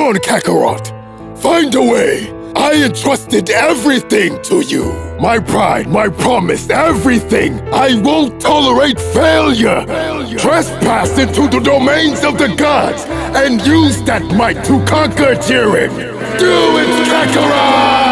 on, Kakarot! Find a way! I entrusted everything to you! My pride, my promise, everything! I won't tolerate failure! Trespass into the domains of the gods and use that might to conquer Jiren! Do it, Kakarot!